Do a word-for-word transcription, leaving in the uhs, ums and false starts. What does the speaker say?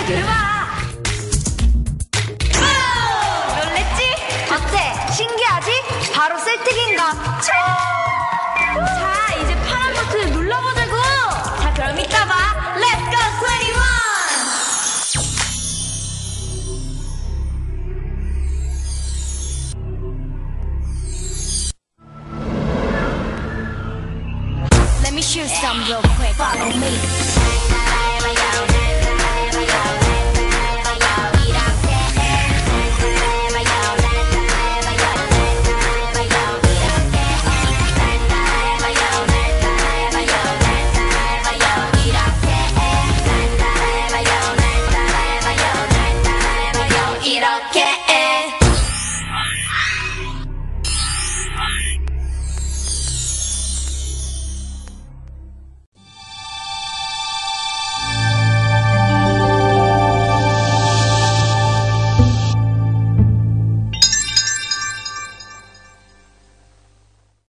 대박! 놀랬지? 어때? 신기하지? 바로 셀틱인가? 자, 이제 파란 버튼을 눌러보자고! 자, 그럼 이따 봐! Let's go 이십일! Let me shoot some real quick. Follow me.